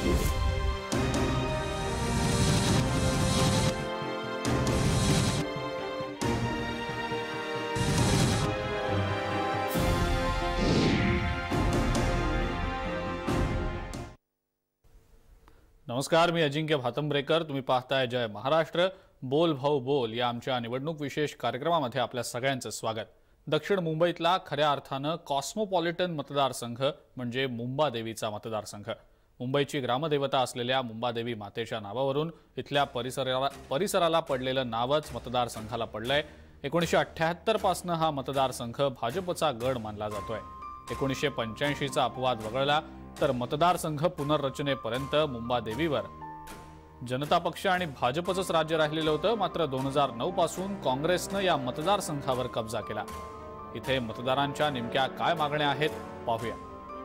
नमस्कार, मी अजिंक्य भातंब्रेकर. तुम्ही पाहताय जय महाराष्ट्र. बोल भाऊ बोल या आमच्या निवडणूक विशेष कार्यक्रमामध्ये आपल्या सगळ्यांचं स्वागत. दक्षिण मुंबईतला खऱ्या अर्थानं कॉस्मोपॉलिटन मतदारसंघ म्हणजे मुंबादेवीचा मतदारसंघ. मुंबईची ग्रामदेवता असलेल्या मुंबादेवी मातेच्या नावावरून इथल्या परिसराला पडलेलं नावच मतदारसंघाला पडलंय. 1978 पासून हा मतदारसंघ भाजपचा गड मानला जातोय. 1985चा अपवाद वगळला तर मतदारसंघ पुनर्रचनेपर्यंत मुंबादेवीवर जनता पक्ष आणि भाजपचंच राज्य राहिलेलं होतं. मात्र 2009 पासून काँग्रेसनं या मतदारसंघावर कब्जा केला. इथे मतदारांच्या नेमक्या काय मागण्या आहेत पाहूया.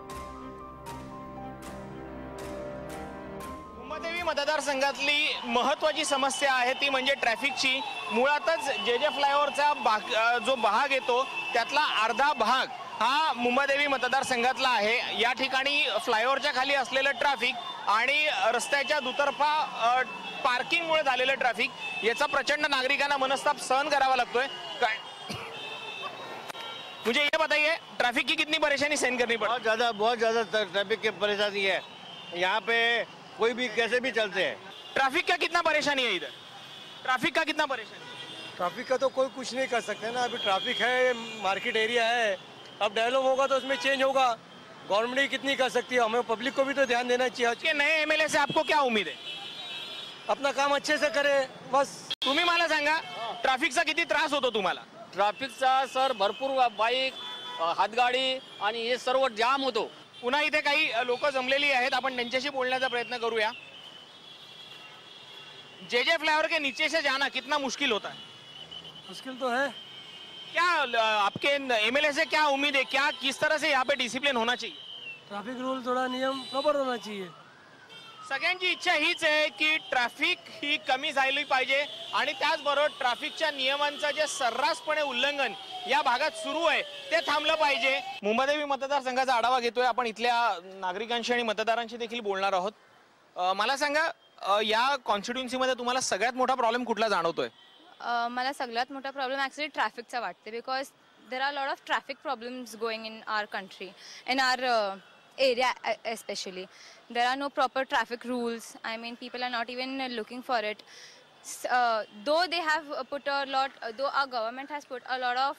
मुंबादेवी मतदारसंघातली महत्त्वाची समस्या आहे ती म्हणजे ट्रॅफिकची. मुळातच जे फ्लायओव्हरचा जो भाग येतो त्यातला अर्धा भाग हा मुंबादेवी मतदारसंघातला आहे. या ठिकाणी फ्लायओव्हरच्या खाली असलेलं ट्रॅफिक आणि रस्त्याच्या दुतर्फा पार्किंगमुळे झालेलं ट्रॅफिक याचा प्रचंड नागरिकांना मनस्ताप सहन करावा लागतोय. मुझे ये बताइए, ट्रैफिक की कितनी परेशानी सहन करनी पड़ती है? बहुत ज्यादा ट्रैफिक की परेशानी है. यहाँ पे कोई भी कैसे भी चलते हैं. ट्रैफिक का कितना परेशानी है इधर? ट्रैफिक का कितना परेशानी? ट्रैफिक का तो कोई कुछ नहीं कर सकते ना. अभी ट्रैफिक है, मार्केट एरिया है. अब डेवलप होगा तो उसमें चेंज होगा. गवर्नमेंट कितनी कर सकती है, हमें पब्लिक को भी तो ध्यान देना चाहिए. के नए एमएलए से आपको क्या उम्मीद है? अपना काम अच्छे से करे बस. तुम्ही मला सांगा, ट्रॅफिकचा किती त्रास होतो तुम्हाला? ट्रॅफिकचा सर भरपूर बाईक, हातगाडी आणि हे सर्व जाम होतो. पुन्हा इथे काही लोक जमलेली आहेत, आपण त्यांच्याशी बोलण्याचा प्रयत्न करूया. जे फ्लाईओवर के नीचे से जाना कितना मुश्किल होता है? मुश्किल तो है. क्या आपके एमएलए से क्या उम्मीद है? क्या किस तरह से यहाँ पे डिसिप्लिन होना चाहिए? ट्रैफिक रूल थोड़ा नियम प्रॉपर होना चाहिए. सगळ्यांची इच्छा हीच आहे की ट्रॅफिक ही कमी झाली पाहिजे आणि त्याचबरोबर ट्रॅफिकच्या नियमांचं जे सर्रासपणे उल्लंघन या भागात सुरू आहे ते थांबलं पाहिजे. मुंबादेवी मतदारसंघाचा आढावा घेतोय आपण. इथल्या नागरिकांशी आणि मतदारांशी देखील बोलणार आहोत. मला सांगा, या कॉन्स्टिट्युएन्सीमध्ये तुम्हाला सगळ्यात मोठा प्रॉब्लेम कुठला जाणवतोय? मला सगळ्यात मोठा प्रॉब्लेम ॲक्च्युली ट्रॅफिकचा वाटते. Because there are lot of traffic problems going in our country, in our area especially. There are no proper traffic rules. I mean, people are not even looking for it. Though they have put a lot, though our government has put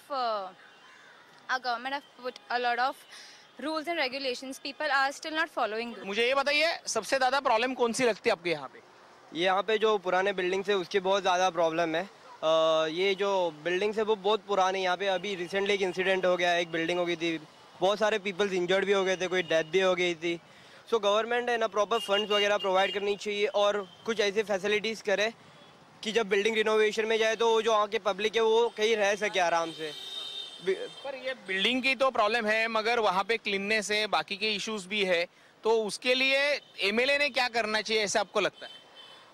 a lot of rules and regulations, people are still not following them. मुझे ये बताइए, सबसे ज़्यादा problem कौन C लगती है आपके यहाँ पे? यहाँ पे जो पुराने बिल्डिंग्स है उसकी बहुत ज़्यादा प्रॉब्लम है. ये जो बिल्डिंग्स है वो बहुत पुरानी. यहाँ पे अभी रिसेंटली एक इंसिडेंट हो गया, एक बिल्डिंग हो गई थी, बहुत सारे पीपल्स इंजर्ड भी हो गए थे, कोई डेथ भी हो गई थी. सो गवर्नमेंट है ना प्रॉपर फंड्स वगैरह प्रोवाइड करनी चाहिए और कुछ ऐसी फैसिलिटीज़ करे कि जब बिल्डिंग रिनोवेशन में जाए तो जो वहाँ के पब्लिक है वो कहीं रह सके आराम से. पर ये बिल्डिंग की तो प्रॉब्लम है, मगर वहाँ पे क्लीननेस है, बाकी के इश्यूज भी है, तो उसके लिए एमएलए ने क्या करना चाहिए ऐसा आपको लगता है?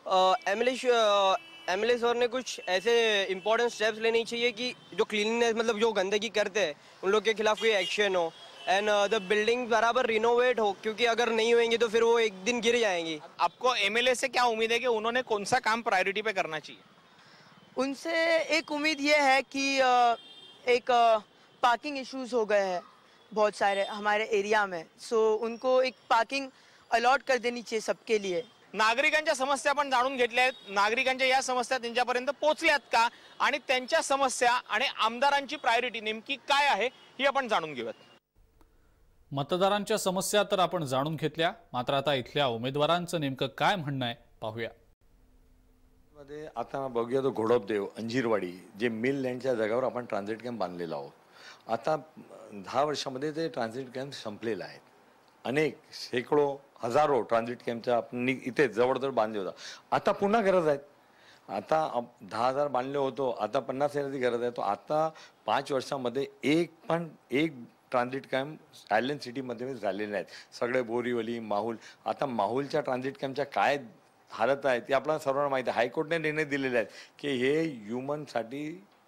एमएलए सर ने कुछ ऐसे इंपॉर्टेंट स्टेप्स लेने चाहिए कि जो क्लीननेस मतलब जो गंदगी करते हैं उन लोग के खिलाफ कोई एक्शन हो एंड द बिल्डिंग बराबर रिनोवेट हो, क्योंकि अगर नहीं होंगी तो फिर वो एक दिन गिर जाएंगी. आपको एमएलए से क्या उम्मीद है कि उन्होंने कौन सा काम प्रायोरिटी पे करना चाहिए? उनसे एक उम्मीद ये है कि एक पार्किंग इश्यूज हो गए हैं बहुत सारे हमारे एरिया में. सो उनको एक पार्किंग अलॉट कर देनी चाहिए सबके लिए. नागरिकांच्या समस्या आपण जाणून घेतल्या आहेत. नागरिकांच्या या समस्या त्यांच्यापर्यंत पोहोचल्यात का आणि त्यांच्या समस्या आणि आमदारांची प्रायोरिटी नेमकी काय आहे ही आपण जाणून घेऊयात. मतदारांच्या समस्या तर आपण जाणून घेतल्या, मात्र आता इथल्या उमेदवारांचं नेमकं काय म्हणणं आहे पाहूया. मध्ये आता बघूया तो घोडपदेव अंजीरवाडी जे मिल लँडच्या जागावर आपण ट्रान्झिट कॅम्प बांधलेला आहोत. आता 10 वर्षामध्ये ते ट्रान्झिट कॅम्प संपलेले आहेत. अनेक शेकडो हजारो ट्रान्झिट कॅम्पच्या आपण इथे जवळजवळ बांधले होता. आता पुन्हा गरज आहे. आता 10,000 बांधले होतो, आता 50,000ची गरज आहे. तो आता 5 वर्षामध्ये एक ट्रान्झिट कॅम्प आयलंड सिटीमध्ये झालेले आहेत. सगळे बोरीवली, माहुल. आता माहुलच्या ट्रान्झिट कॅम्पच्या काय हालत आहे ते आपल्याला सर्वांना माहिती आहे. हायकोर्टने निर्णय दिलेले आहेत की हे ह्युमनसाठी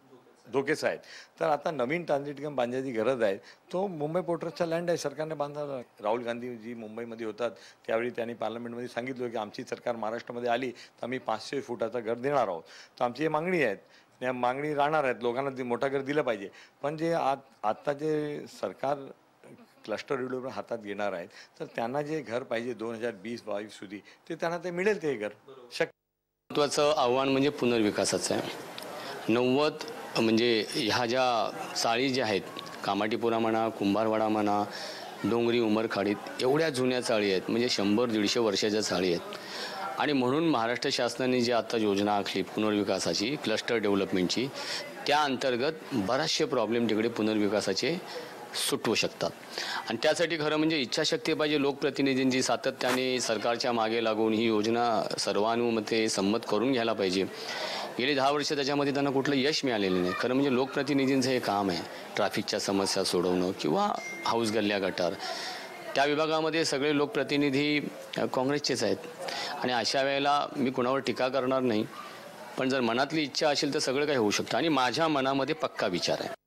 धोकेच आहेत. तर आता नवीन ट्रान्झिट कॅम्प बांधण्याची गरज आहे. तो मुंबई पोर्ट ट्रस्टचा लँड आहे, सरकारने बांधायला. राहुल गांधी जी मुंबईमध्ये होतात त्यावेळी त्यांनी पार्लमेंटमध्ये सांगितलं की आमची सरकार महाराष्ट्रामध्ये आली तर आम्ही 500 फुटाचं घर देणार आहोत. तर आमची ही मागणी आहे, या मागणी राहणार आहेत. लोकांना मोठं घर दिलं पाहिजे. पण जे आत्ता जे सरकार क्लस्टर डेव्हलपमेंट हातात घेणार आहेत तर त्यांना जे घर पाहिजे 2020-22 सुधी ते त्यांना ते मिळेल ते घर शक्य. महत्त्वाचं आव्हान म्हणजे पुनर्विकासाचं आहे. 90 म्हणजे ह्या ज्या चाळी ज्या आहेत, कामाटीपुरा म्हणा, कुंभारवाडा म्हणा, डोंगरी उमरखाडीत, एवढ्या जुन्या चाळी आहेत, म्हणजे 100-150 वर्षाच्या चाळी आहेत. आणि म्हणून महाराष्ट्र शासनाने जी आता योजना आखली पुनर्विकासाची, क्लस्टर डेव्हलपमेंटची, त्या अंतर्गत बरेचसे प्रॉब्लेम तिकडे पुनर्विकासाचे सुटवू शकतात. आणि त्यासाठी खरं म्हणजे इच्छाशक्ती पाहिजे. लोकप्रतिनिधींची सातत्याने सरकारच्या मागे लागून ही योजना सर्वानुमते संमत करून घ्यायला पाहिजे. गेली 10 वर्ष त्याच्यामध्ये त्यांना कुठलं यश मिळालेलं नाही. खरं म्हणजे लोकप्रतिनिधींचं हे काम आहे, ट्रॅफिकच्या समस्या सोडवणं किंवा हाऊस गल्ल्या गटार. त्या विभागामध्ये सगळे लोकप्रतिनिधी काँग्रेसचेच आहेत. आणि अशा वेळेला मी कुणावर टीका करणार नाही, पण जर मनातली इच्छा असेल तर सगळं काही होऊ शकतं. आणि माझ्या मनामध्ये पक्का विचार आहे.